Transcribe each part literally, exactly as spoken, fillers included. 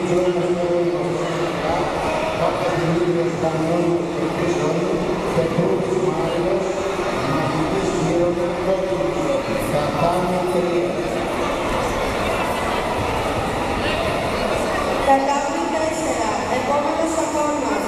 Κατάμι τέσσερα, επόμενος αγώνας.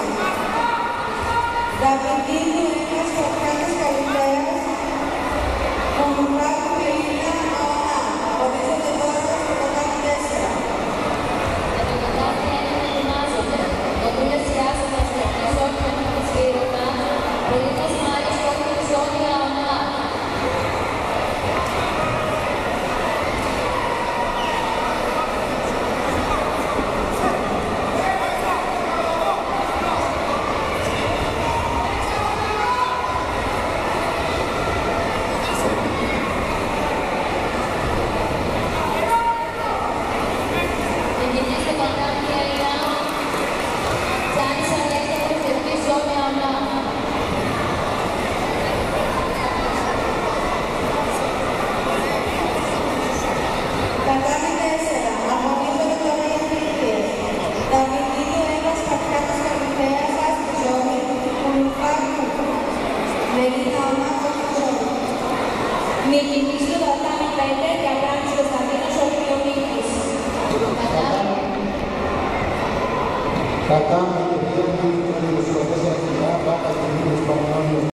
Δαβιδίδου ένας Φωτιάδας Καλυθέας, Κομμουνάκου Πελίνα Αωνά. Ορίζονται τώρα στο κατάμι τέσσερα. Για το κατάμι ένα ετοιμάζονται. Ο Δούλες Ιάσονας και ο Χρυσόφιον της Βίρονα, Προδίτες Μάρης Κόκκινης Ζώνη Αωνά. Κατάμι τέσσερα, αγωνίζονται τώρα οι αθλητίες. Δαβιδίδου ένας Φωτιάδας Καλυθέας, άσπρη ζώνη, Κομμουνάκου Πελίνα Αωνά, κόκκινη ζώνη. Νικητής του κατάμι πέντε, Διαγράμμης Κωνσταντίνος Ολυμπιονίκης. Κατάμι τρία,